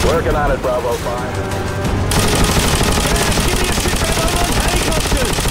Working on it, Bravo 5. Give me a sit rep on helicopters!